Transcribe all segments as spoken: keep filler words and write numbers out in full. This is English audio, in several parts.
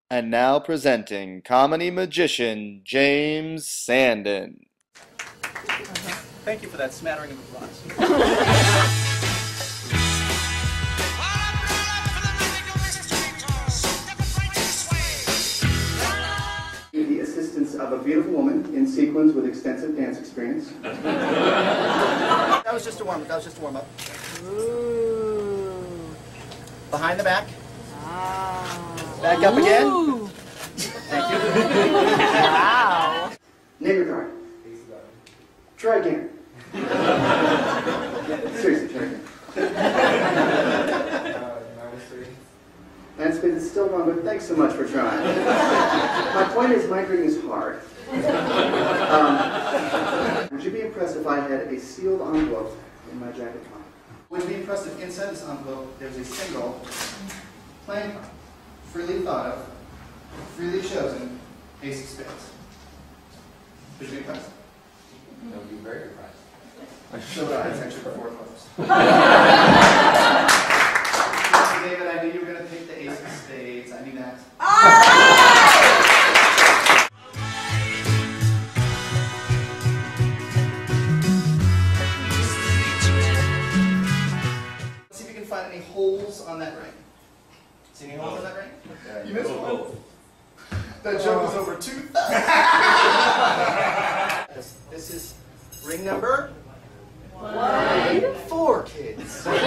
And now presenting comedy magician James Sandin. Thank you for that smattering of applause. The assistance of a beautiful woman in sequins with extensive dance experience. That was just a warm-up. That was just a warm-up. Ooh. Behind the back. Wow. Back up again. Ooh. Thank you. Wow. Name your card. Try again. Seriously, try again. That's been still wrong, but thanks so much for trying. My point is, my dream is hard. Um, would you be impressed if I had a sealed envelope in my jacket pocket? Would you be impressed if inside this envelope there's a single, plain, freely thought of, freely chosen ace of spades? Would you be impressed? That would be very impressed. So would I. It's actually for four clubs. David, I knew you were going to pick the ace of spades. I knew that. Let's see if you can find any holes on that ring. See any holes on that ring? Yeah, You missed oh, one. oh. That joke is over two thousand. this, this is ring number one. Four, kids. Four.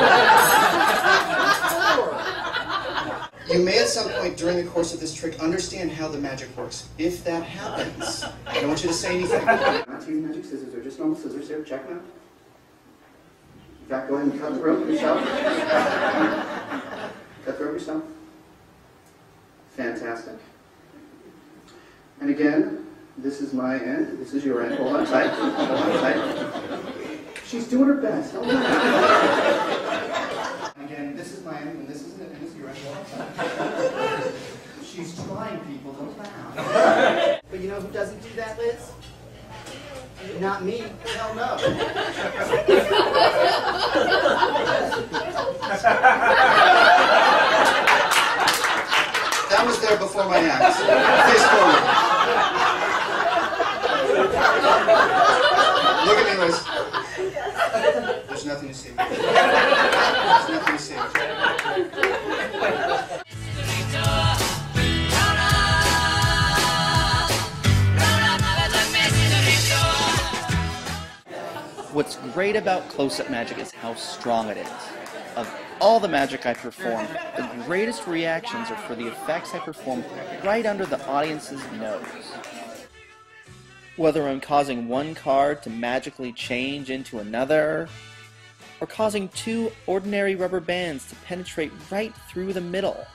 You may at some point during the course of this trick understand how the magic works. If that happens, I don't want you to say anything. Not to use magic scissors, they're just normal scissors here. Check them out. In fact, go ahead and cut the rope yourself. Cut the rope yourself. Fantastic. And again, this is my end, this is your end. Hold on tight. Hold on tight. She's doing her best. Hold on. And again, this is my end, and this is it, and this is your end. Hold on tight. She's trying, people. Don't laugh. But you know who doesn't do that, Liz? Not me. Hell no. That was there before my act. Face forward. Look at me, Liz. There's nothing to see. There's nothing to see. What's great about close-up magic is how strong it is. Of all the magic I perform, the greatest reactions are for the effects I perform right under the audience's nose. Whether I'm causing one card to magically change into another, or causing two ordinary rubber bands to penetrate right through the middle.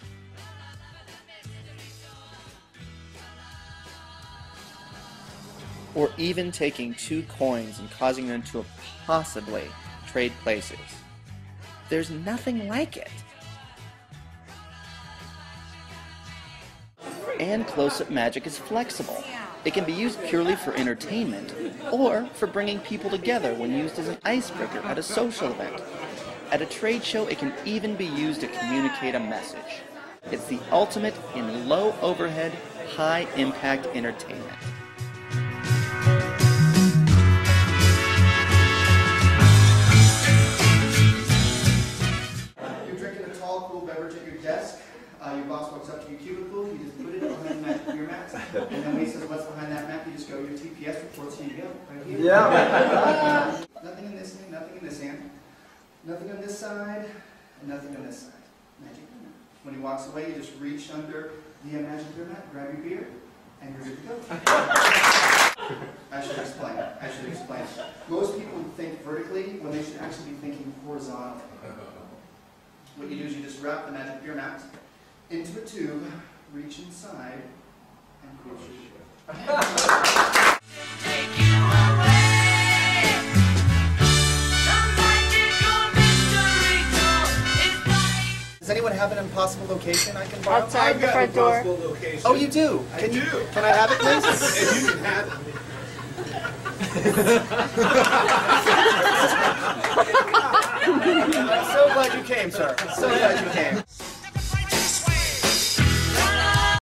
Or even taking two coins and causing them to possibly trade places. There's nothing like it. And close-up magic is flexible. It can be used purely for entertainment, or for bringing people together when used as an icebreaker at a social event. At a trade show, it can even be used to communicate a message. It's the ultimate in low-overhead, high-impact entertainment. Uh, your boss walks up to your cubicle, you just put it behind that, your mat, and then when he says, what's behind that mat, you just go, your T P S reports, here you go, right here. Yeah. Uh, nothing in this hand, nothing in this hand, nothing on this side, and nothing on this side. Magic beer mat. When he walks away, you just reach under the uh, magic beer mat, grab your beer, and you're good to go. I should explain, I should explain. Most people think vertically when they should actually be thinking horizontally. What you do is you just wrap the magic beer mat into a tube, reach inside, and close your ship. Does anyone have an impossible location I can borrow? Outside the front door. Location. Oh, you do? I Can do. You, can I have it, please? And you can have it. I'm so glad you came, sir. So glad you came.